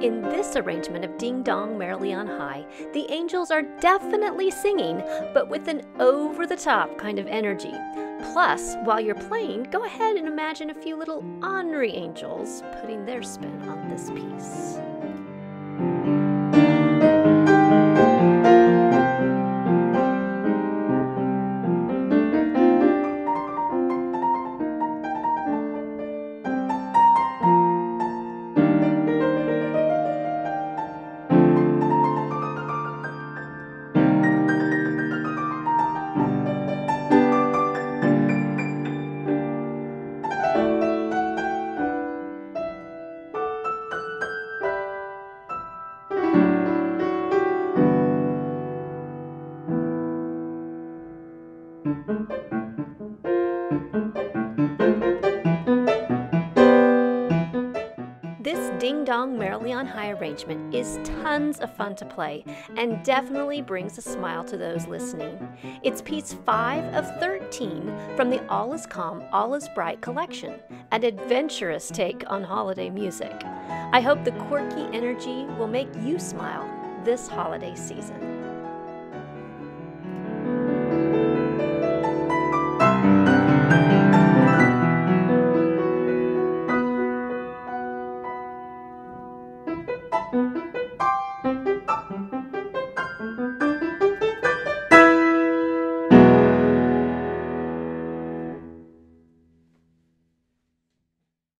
In this arrangement of Ding Dong Merrily on High, the angels are definitely singing, but with an over-the-top kind of energy. Plus, while you're playing, go ahead and imagine a few little ornery angels putting their spin on this piece. This Ding Dong Merrily on High arrangement is tons of fun to play and definitely brings a smile to those listening. It's piece 5 of 13 from the All Is Calm, All Is Bright collection, an adventurous take on holiday music. I hope the quirky energy will make you smile this holiday season.